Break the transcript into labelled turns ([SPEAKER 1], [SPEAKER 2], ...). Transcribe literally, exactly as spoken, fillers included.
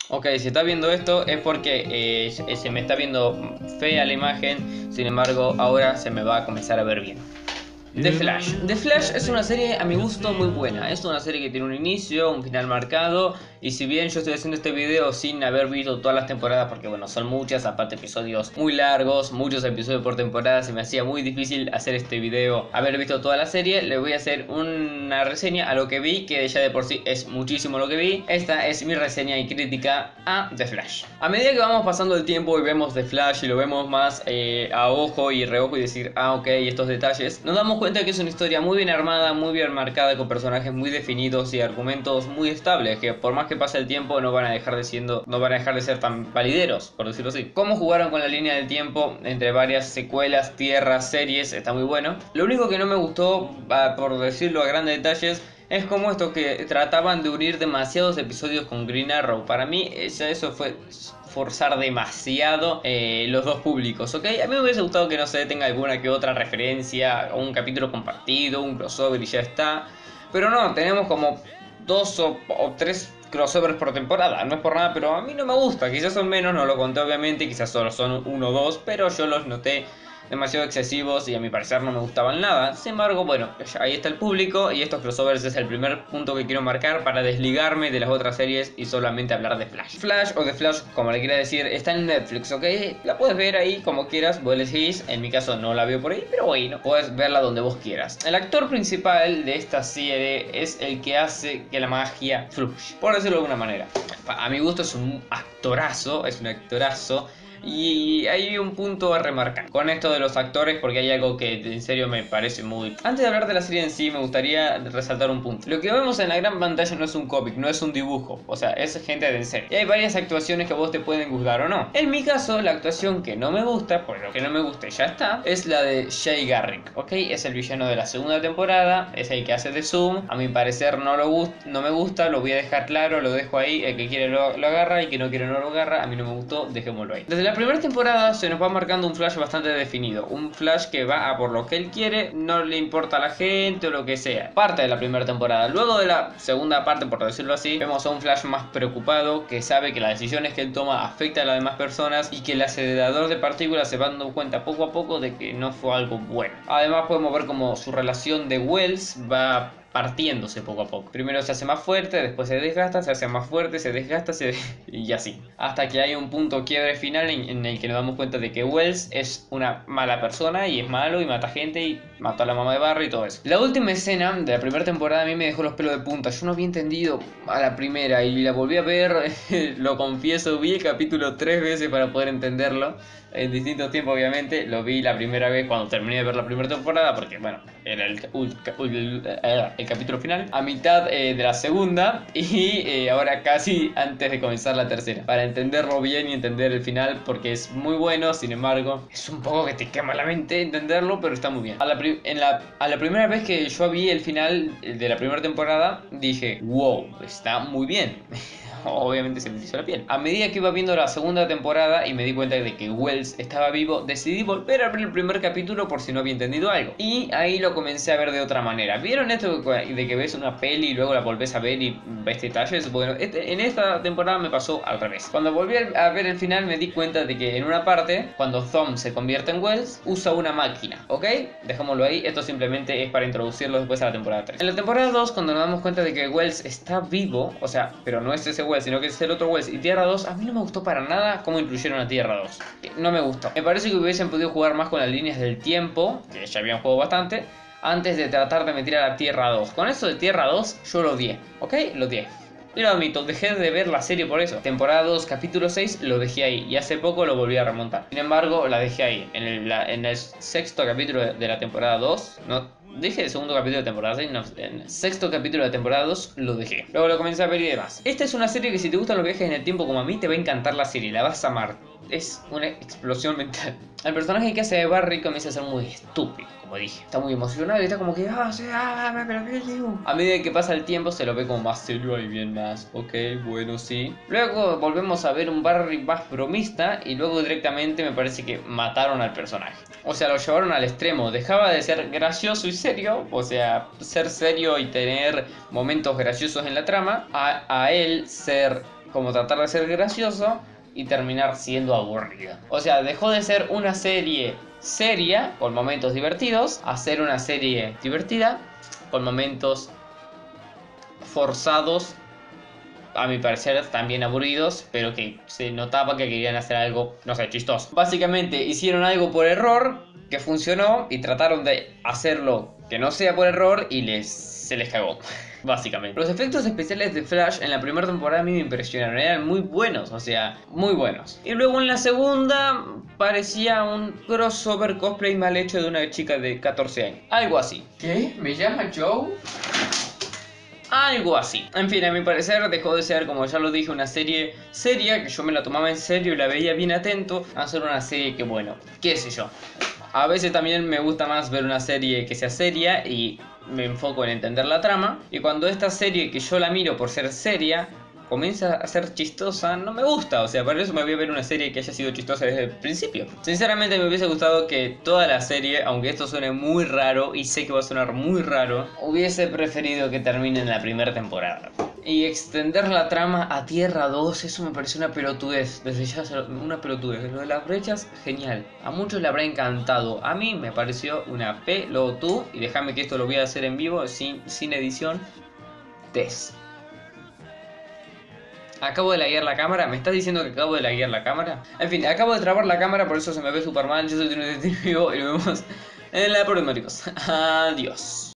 [SPEAKER 1] Ok, si está viendo esto es porque eh, se me está viendo fea la imagen, sin embargo ahora se me va a comenzar a ver bien. The Flash. The Flash es una serie a mi gusto muy buena. Es una serie que tiene un inicio, un final marcado. Y si bien yo estoy haciendo este video sin haber visto todas las temporadas, porque bueno, son muchas, aparte episodios muy largos, muchos episodios por temporada, se me hacía muy difícil hacer este video, haber visto toda la serie. Le voy a hacer una reseña a lo que vi, que ya de por sí es muchísimo lo que vi. Esta es mi reseña y crítica a The Flash. A medida que vamos pasando el tiempo y vemos The Flash y lo vemos más eh, a ojo y reojo y decir, ah ok, estos detalles, nos damos cuenta que es una historia muy bien armada, muy bien marcada, con personajes muy definidos y argumentos muy estables, que por más que pase el tiempo no van a dejar de siendo, no van a dejar de ser tan valideros, por decirlo así. Cómo jugaron con la línea del tiempo entre varias secuelas, tierras, series, está muy bueno. Lo único que no me gustó, por decirlo a grandes detalles, es como esto que trataban de unir demasiados episodios con Green Arrow. Para mí eso fue forzar demasiado eh, los dos públicos, ¿ok? A mí me hubiese gustado que, no sé, tenga alguna que otra referencia, un capítulo compartido, un crossover y ya está. Pero no, tenemos como dos o, o tres crossovers por temporada. No es por nada, pero a mí no me gusta. Quizás son menos, no lo conté obviamente, quizás solo son uno o dos, pero yo los noté demasiado excesivos y a mi parecer no me gustaban nada. Sin embargo, bueno, ahí está el público y estos crossovers es el primer punto que quiero marcar para desligarme de las otras series y solamente hablar de Flash. Flash o The Flash, como le quiera decir, está en Netflix, ¿ok? La puedes ver ahí como quieras, vos elegís. En mi caso no la veo por ahí, pero bueno, puedes verla donde vos quieras. El actor principal de esta serie es el que hace que la magia fluya, por decirlo de alguna manera. A mi gusto es un actorazo, es un actorazo. Y hay un punto a remarcar con esto de los actores, porque hay algo que en serio me parece muy... Antes de hablar de la serie en sí, me gustaría resaltar un punto. Lo que vemos en la gran pantalla no es un cómic, no es un dibujo, o sea, es gente de en serio. Y hay varias actuaciones que a vos te pueden gustar o no. En mi caso, la actuación que no me gusta, por lo que no me gusta y ya está, es la de Jay Garrick, ¿ok? Es el villano de la segunda temporada, es el que hace de Zoom. A mi parecer no, lo gust no me gusta, lo voy a dejar claro, lo dejo ahí. El que quiere lo, lo agarra, y el que no quiere no lo agarra. A mí no me gustó, dejémoslo ahí. Desde la primera temporada se nos va marcando un Flash bastante definido, un Flash que va a por lo que él quiere, no le importa a la gente o lo que sea. Parte de la primera temporada. Luego de la segunda parte, por decirlo así, vemos a un Flash más preocupado, que sabe que las decisiones que él toma afectan a las demás personas y que el acelerador de partículas se va dando cuenta poco a poco de que no fue algo bueno. Además podemos ver como su relación de Wells va partiéndose poco a poco. Primero se hace más fuerte, después se desgasta, se hace más fuerte, se desgasta, se... y así. Hasta que hay un punto quiebre final en, en el que nos damos cuenta de que Wells es una mala persona y es malo y mata gente y mató a la mamá de Barry y todo eso. La última escena de la primera temporada a mí me dejó los pelos de punta. Yo no había entendido a la primera y la volví a ver, lo confieso, vi el capítulo tres veces para poder entenderlo. En distintos tiempos obviamente. Lo vi la primera vez cuando terminé de ver la primera temporada, porque bueno, era el, el, el, el capítulo final, a mitad eh, de la segunda, y eh, ahora casi antes de comenzar la tercera, para entenderlo bien y entender el final, porque es muy bueno. Sin embargo, es un poco que te quema la mente entenderlo, pero está muy bien. A la, en la, a la primera vez que yo vi el final de la primera temporada dije, wow, está muy bien. Obviamente se me hizo la piel. A medida que iba viendo la segunda temporada y me di cuenta de que Wells estaba vivo, decidí volver a ver el primer capítulo por si no había entendido algo. Y ahí lo comencé a ver de otra manera. ¿Vieron esto de que ves una peli y luego la volvés a ver y ves detalles? Bueno, este, en esta temporada me pasó al revés. Cuando volví a ver el final me di cuenta de que en una parte, cuando Thom se convierte en Wells, usa una máquina, ¿ok? Dejémoslo ahí. Esto simplemente es para introducirlo después a la temporada tres. En la temporada dos, cuando nos damos cuenta de que Wells está vivo, o sea, pero no es ese Wells, sino que es el otro Wells, y Tierra dos, a mí no me gustó para nada cómo incluyeron a Tierra dos. No me gustó. Me parece que hubiesen podido jugar más con las líneas del tiempo, que ya habían jugado bastante, antes de tratar de meter a la Tierra dos. Con eso de Tierra dos yo lo odié, ¿ok? Lo odié. Y lo admito, dejé de ver la serie por eso. Temporada dos, capítulo seis, lo dejé ahí. Y hace poco lo volví a remontar. Sin embargo, la dejé ahí. En el, la, en el sexto capítulo de la temporada dos, no... Dejé el segundo capítulo de temporada seis, no, en el sexto capítulo de temporada dos lo dejé. Luego lo comencé a ver y demás. Esta es una serie que si te gustan los viajes en el tiempo como a mí, te va a encantar la serie, la vas a amar. Es una explosión mental. El personaje que hace de Barry comienza a ser muy estúpido, como dije. Está muy emocionado y está como que, ah, sí, ah, pero qué digo. A medida que pasa el tiempo se lo ve como más serio y bien más, ok, bueno, sí. Luego volvemos a ver un Barry más bromista y luego directamente me parece que mataron al personaje. O sea, lo llevaron al extremo. Dejaba de ser gracioso y serio, o sea, ser serio y tener momentos graciosos en la trama, a, a él ser como tratar de ser gracioso y terminar siendo aburrido. O sea, dejó de ser una serie seria con momentos divertidos a ser una serie divertida con momentos forzados, a mi parecer también aburridos, pero que se notaba que querían hacer algo, no sé, chistoso. Básicamente hicieron algo por error que funcionó y trataron de hacerlo que no sea por error y les, se les cagó. Básicamente. Los efectos especiales de Flash en la primera temporada a mí me impresionaron, eran muy buenos, o sea, muy buenos. Y luego en la segunda parecía un crossover cosplay mal hecho de una chica de catorce años. Algo así. ¿Qué? ¿Me llama Joe? Algo así. En fin, a mi parecer dejó de ser, como ya lo dije, una serie seria, que yo me la tomaba en serio y la veía bien atento, a ser una serie que, bueno, qué sé yo. A veces también me gusta más ver una serie que sea seria y me enfoco en entender la trama. Y cuando esta serie, que yo la miro por ser seria, comienza a ser chistosa, no me gusta. O sea, para eso me voy a ver una serie que haya sido chistosa desde el principio. Sinceramente me hubiese gustado que toda la serie, aunque esto suene muy raro y sé que va a sonar muy raro, hubiese preferido que termine en la primera temporada. Y extender la trama a Tierra dos, eso me pareció una pelotudez. Desde ya, una pelotudez. Lo de las brechas, genial. A muchos le habrá encantado. A mí me pareció una pelotudez. Y déjame que esto lo voy a hacer en vivo, sin, sin edición. Test. Acabo de laguear la cámara. ¿Me estás diciendo que acabo de laguear la cámara? En fin, acabo de trabar la cámara, por eso se me ve super mal. Yo soy Tino vivo y nos vemos en la próxima, chicos. Adiós.